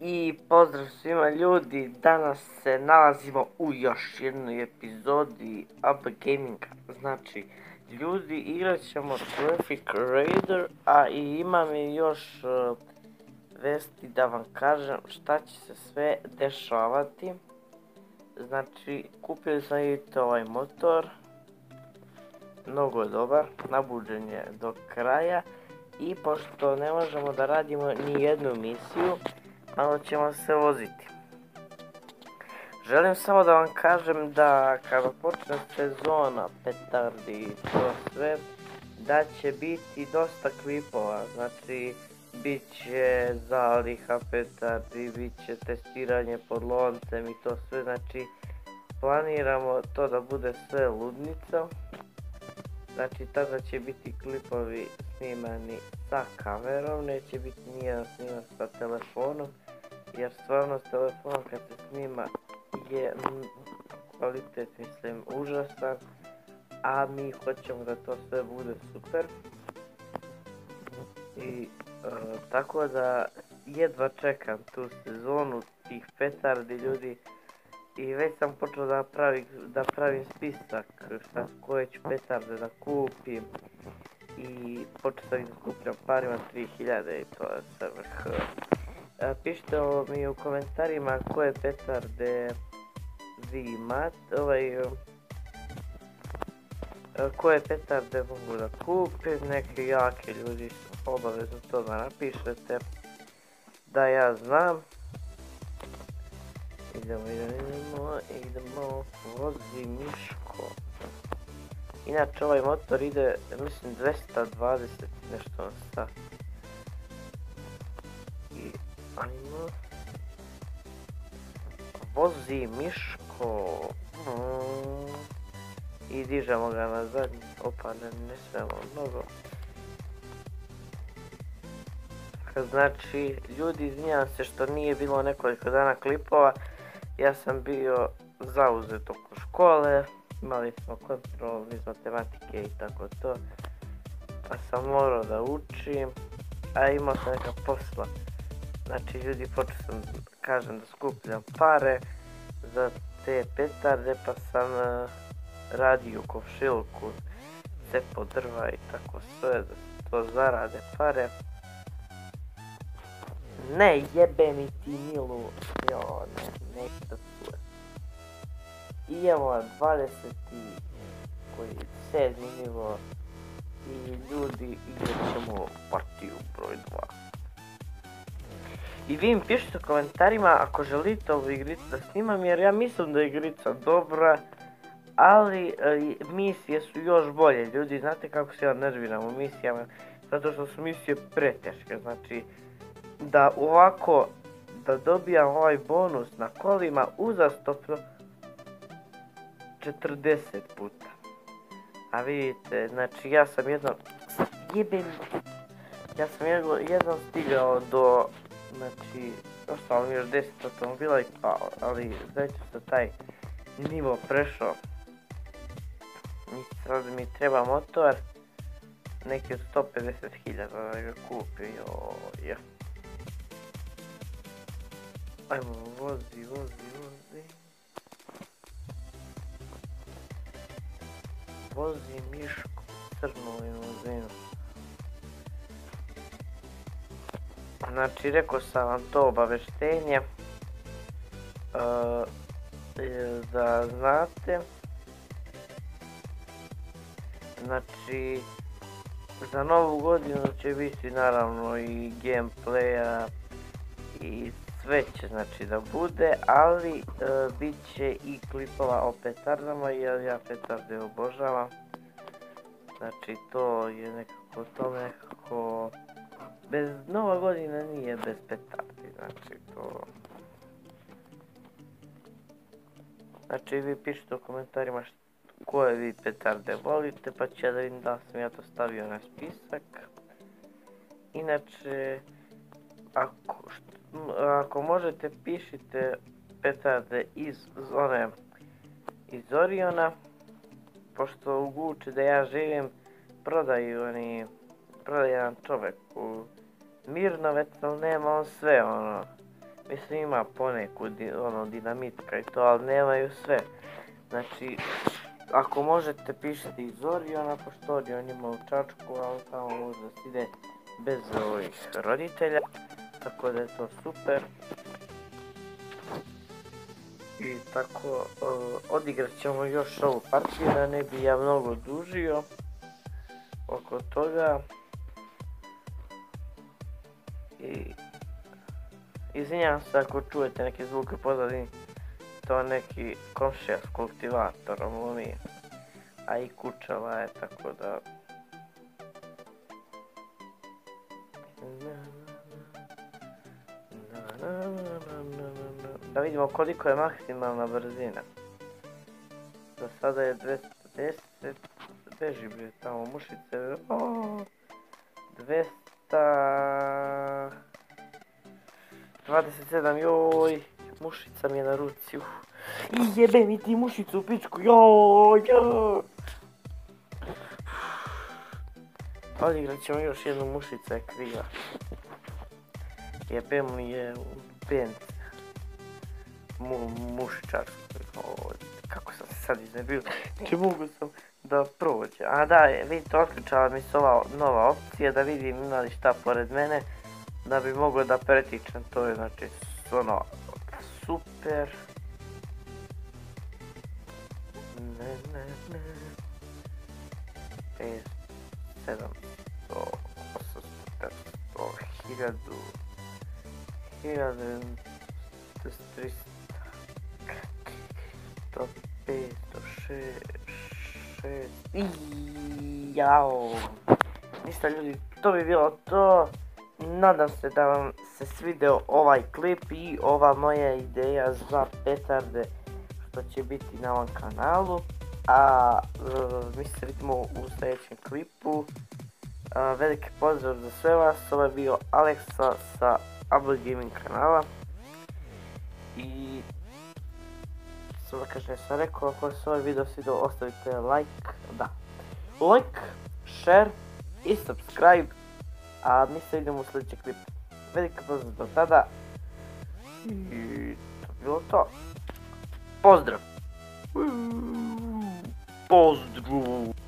I pozdrav svima ljudi, danas se nalazimo u još jednoj epizodi AB Gaminga. Znači, ljudi, igrat ćemo Traffic Raider, a i imam još vesti da vam kažem šta će se sve dešavati. Znači, kupili sam vidite ovaj motor, mnogo je dobar, nabuđen je do kraja. I pošto ne možemo da radimo ni jednu misiju, malo ćemo se voziti. Želim samo da vam kažem da kada počne sezona petardi i to sve, da će biti dosta klipova, znači bit će zaliha petardi, bit će testiranje pod loncem i to sve, znači planiramo to da bude sve ludnica. Znači tada će biti klipovi snimani sa kamerom, neće biti nijedan snimak sa telefonom, jer stvarno s telefonom kad se snima je kvalitet mislim užasan, a mi hoćemo da to sve bude super. I tako da jedva čekam tu sezonu tih petardi ljudi. I već sam počeo da pravim spisak koje ću petarde da kupim i počeo sam ih da skupljam parima 3000 i to je sve vrh. Pišite mi u komentarima koje petarde vi imate, koje petarde mogu da kupim, neke jake ljudi obavezno to da napišete da ja znam. Idemo, vozi Miško. Inače ovaj motor ide, mislim 220 nešto na sat. I ajmo. Vozi Miško. I dižemo ga na zadnji. Opa, ne smemo mnogo. Znači, ljudi, izvinjavam se što nije bilo nekoliko dana klipova. Ja sam bio zauzet oko škole, imali smo kontrol iz matematike i tako to, pa sam morao da učim, a imao sam neka posla. Znači ljudi, počeo sam, kažem, da skupljam pare za te petarde, pa sam radio u komšiluku, cepo drva i tako sve, da to zarade pare. Ne, jebe mi ti Milu, jo, ne, nekada tu je. I evo 27. nivo i ljudi, igrat ćemo partiju broj 2. I vi mi pišite u komentarima ako želite ovu igricu da snimam, jer ja mislim da je igrica dobra, ali misije su još bolje. Ljudi, znate kako se ja nerviram u misijama, zato što su misije preteške, znači da ovako, da dobijam ovaj bonus na kolima uzastopno 40 puta. A vidite, znači ja sam jednom stigao do, znači, ostalo mi još 10 automobila i pao, ali već sam taj nivo prešao. Sad mi treba motor, neki od 150.000 da ga kupim, joj. Ajmo, vozi. Vozi Miško, crnu limuzinu. Znači, rekao sam vam to obaveštenje, da znate. Znači, za novu godinu će biti naravno i gameplaya i sve će znači da bude, ali bit će i klipova o petardama jer ja petarde obožavam. Znači to je nekako bez nova godina nije bez petardi, znači to. Znači vi pišite u komentarima koje vi petarde volite, pa ću ja da vidim da sam ja to stavio na spisak. Inače, ako možete pišite petarde iz Oriona, pošto u Guči da ja živim prodaje jedan čovjek u Mirnovec, ali nema on sve ono, Mislim ima poneku dinamitka i to, ali nemaju sve. Znači, ako možete pišite iz Oriona, pošto Orion ima u Čačku, ali tamo može da se ide bez ovih roditelja, tako da je to super. I tako, odigrat ćemo još ovu partiju, da ne bi ja mnogo dužio oko toga. I izvinjavam se ako čujete neke zvuke pozadini, to neki komšija s kultivatorom lumi, a i kućala je, tako da... Da vidimo koliko je maksimalna brzina. Za sada je 210, beži bre tamo mušice, 227, joj, mušica mi je na ruci, i jebe mi ti mušicu u pičku, joj. Odigrat ćemo još jednu, mušica je kriva. Jebe mi je u pence. Mušičarsko, kako sam se sad iznebio, ne mogu sam da prođe. A da, vidite, otključala mi se ova nova opcija, da vidim ima li šta pored mene, da bi mogao da pretičem, to je znači ono super. Ne. 5, 7, 100, 800, 500, 1000, 300, 500, 6, jao. Ništa ljudi, to bi bilo to. Nadam se da vam se svidio ovaj klip i ova moja ideja za petarde što će biti na ovom kanalu. A mi se vidimo u sljedećem klipu. Veliki pozdrav za sve vas, ovo je bio Aleksa sa Able Gaming kanala. I sada kažem, sam rekao, ako se ovaj video svidio, ostavite like, share i subscribe. A mi se vidimo u sljedećem klipu. Veliki pozdrav do tada. I to je bilo to. Pozdrav! Pozdrav!